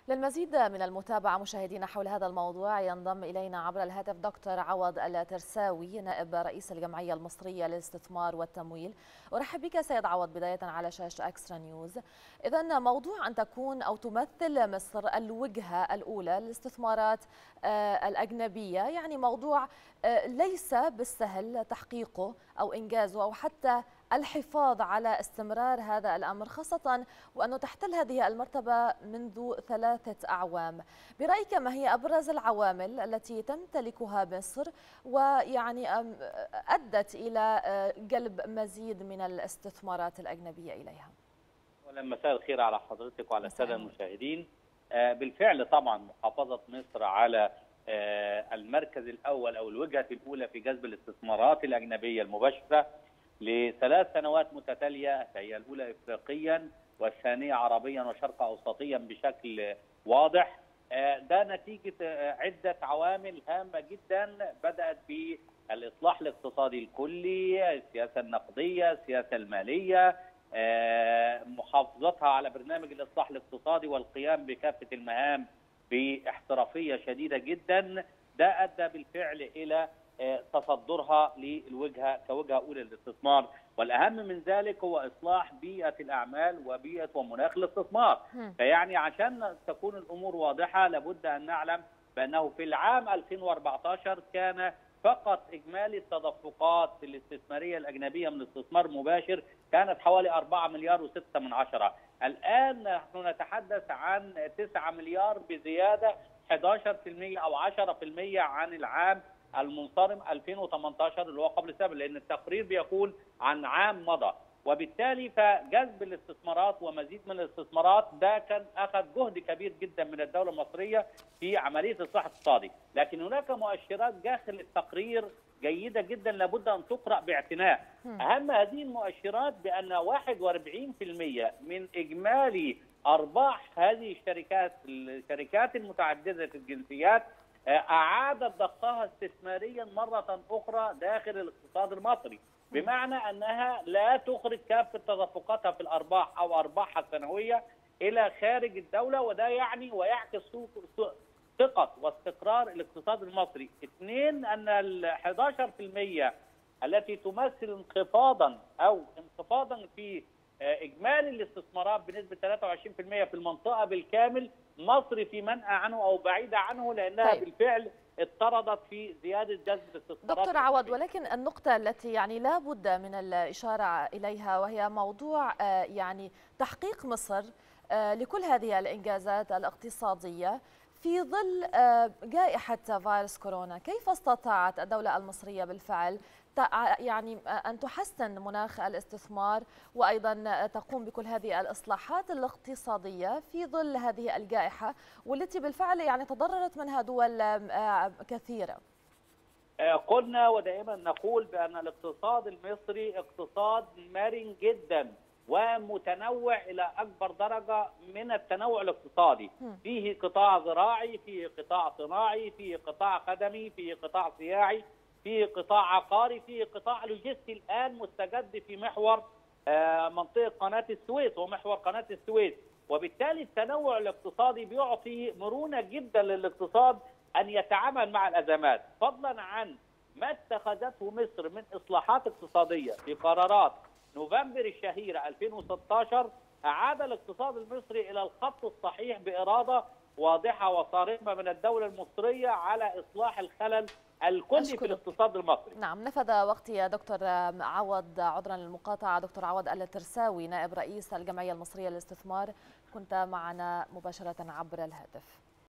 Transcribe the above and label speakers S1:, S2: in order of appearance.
S1: للمزيد من المتابعة مشاهدينا حول هذا الموضوع ينضم إلينا عبر الهاتف دكتور عوض الترساوي نائب رئيس الجمعية المصرية للاستثمار والتمويل. أرحب بك سيد عوض بداية على شاشة إكسترا نيوز. إذن موضوع أن تكون أو تمثل مصر الوجهة الأولى للاستثمارات الأجنبية، يعني موضوع ليس بالسهل تحقيقه أو إنجازه أو حتى الحفاظ على استمرار هذا الأمر، خاصة وأنه تحتل هذه المرتبة منذ 3 أعوام. برأيك ما هي أبرز العوامل التي تمتلكها مصر ويعني أدت إلى جلب مزيد من الاستثمارات الأجنبية إليها؟
S2: مساء الخير على حضرتك وعلى السادة المشاهدين. بالفعل طبعا محافظة مصر على المركز الأول أو الوجهة الأولى في جذب الاستثمارات الأجنبية المباشرة ل3 سنوات متتالية، هي الأولى إفريقيا والثانية عربيا وشرق أوسطيا بشكل واضح. ده نتيجة عدة عوامل هامة جدا، بدأت بالإصلاح الاقتصادي الكلي، السياسة النقدية، السياسة المالية، محافظتها على برنامج الإصلاح الاقتصادي والقيام بكافة المهام باحترافية شديدة جدا. ده أدى بالفعل إلى تصدرها للوجهة كوجهة أولى للاستثمار، والأهم من ذلك هو إصلاح بيئة الأعمال وبيئة ومناخ الاستثمار. فيعني عشان تكون الأمور واضحة لابد أن نعلم بأنه في العام 2014 كان فقط إجمالي التدفقات الاستثمارية الأجنبية من استثمار مباشر كانت حوالي 4 مليار و6 من عشرة. الآن نحن نتحدث عن 9 مليار بزيادة 11% أو 10% عن العام المنصرم 2018 اللي هو قبل السبب، لأن التقرير بيقول عن عام مضى. وبالتالي فجذب الاستثمارات ومزيد من الاستثمارات ده كان أخذ جهد كبير جدا من الدولة المصرية في عملية الإصلاح الاقتصادي، لكن هناك مؤشرات داخل التقرير جيدة جدا لابد أن تقرأ باعتناء. أهم هذه المؤشرات بأن 41% من إجمالي أرباح هذه الشركات المتعددة الجنسيات أعادت ضخها استثماريا مرة أخرى داخل الاقتصاد المصري، بمعنى أنها لا تخرج كافة تدفقاتها في الأرباح أو أرباحها السنوية إلى خارج الدولة، وده يعني ويعكس ثقة واستقرار الاقتصاد المصري. 2 أن 11% التي تمثل انخفاضا في إجمالي الاستثمارات بنسبة 23% في المنطقة بالكامل، مصر في منأى عنه أو بعيدة عنه، لأنها بالفعل اضطردت في زيادة جذب الاستثمارات.
S1: دكتور عوض، ولكن النقطة التي يعني لا بد من الإشارة إليها وهي موضوع يعني تحقيق مصر لكل هذه الإنجازات الاقتصادية في ظل جائحة فيروس كورونا. كيف استطاعت الدولة المصرية بالفعل يعني أن تحسن مناخ الاستثمار وأيضا تقوم بكل هذه الإصلاحات الاقتصادية في ظل هذه الجائحة والتي بالفعل يعني تضررت منها دول كثيرة؟
S2: قلنا ودائما نقول بأن الاقتصاد المصري اقتصاد مرن جدا ومتنوع إلى أكبر درجة من التنوع الاقتصادي. فيه قطاع زراعي، فيه قطاع صناعي، فيه قطاع خدمي، فيه قطاع سياحي، فيه قطاع عقاري، فيه قطاع لوجستي الآن مستجد في محور منطقة قناة السويس ومحور قناة السويس. وبالتالي التنوع الاقتصادي بيعطي مرونة جدا للاقتصاد أن يتعامل مع الأزمات، فضلا عن ما اتخذته مصر من إصلاحات اقتصادية في قرارات نوفمبر الشهيرة 2016. أعاد الاقتصاد المصري إلى الخط الصحيح بإرادة واضحة وصارمة من الدولة المصرية على إصلاح الخلل الكلي في الاقتصاد المصري.
S1: نعم، نفذ وقتي يا دكتور عوض، عذرا للمقاطعة. دكتور عوض الترساوي نائب رئيس الجمعية المصرية للاستثمار، كنت معنا مباشرة عبر الهاتف.